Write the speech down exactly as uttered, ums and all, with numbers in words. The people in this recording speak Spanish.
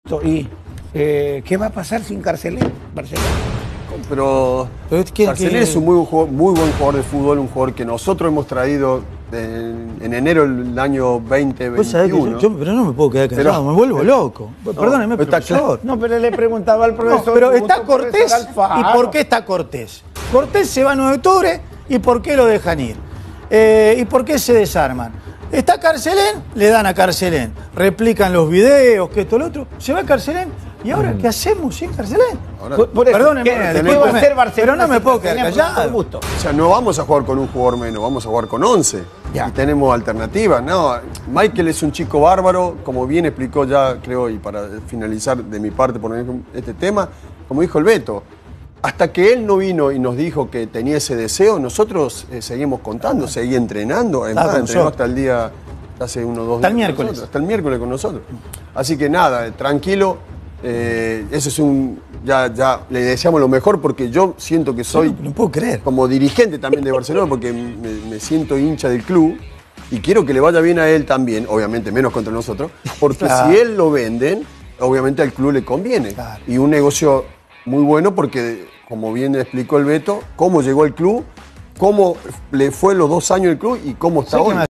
Listo. ¿Y eh, qué va a pasar sin Carcelén, Barcelona? Pero, Pero ¿quién, Carcelén quién? es un muy, muy buen jugador de fútbol, un jugador que nosotros hemos traído en, en enero del año veinte veintiuno. Yo, yo, pero no me puedo quedar callado, pero, me vuelvo loco. No, Perdóneme, profesor. No, pero le preguntaba al profesor. No, pero está Cortés. ¿Y por qué está Cortés? Cortés se va el nueve de octubre y ¿por qué lo dejan ir? Eh, ¿Y por qué se desarman? Está Carcelén, le dan a Carcelén. Replican los videos, que esto, lo otro. Se va a Carcelén. ¿Y ahora qué hacemos sin Carcelén? Ahora, por, por eso, Perdóneme, ¿qué, ¿qué va a hacer Barcelona? Pero no me puedo quedar callado. O sea, no vamos a jugar con un jugador menos, vamos a jugar con once. Ya. Y tenemos alternativas. No, Michael es un chico bárbaro, como bien explicó ya, creo, y para finalizar de mi parte por este tema, como dijo el Beto, hasta que él no vino y nos dijo que tenía ese deseo, nosotros eh, seguimos contando, seguí entrenando, además entrenó hasta el día, hace unos dos días. Hasta el miércoles. Hasta el miércoles con nosotros. Así que nada, tranquilo. Eh, eso es un. Ya, ya le deseamos lo mejor porque yo siento que soy. No, no puedo creer. Como dirigente también de Barcelona, porque me, me siento hincha del club y quiero que le vaya bien a él también, obviamente menos contra nosotros, porque claro, si él lo venden, obviamente al club le conviene. Claro. Y un negocio muy bueno porque, como bien explicó el Beto, cómo llegó al club, cómo le fue los dos años el club y cómo está hoy.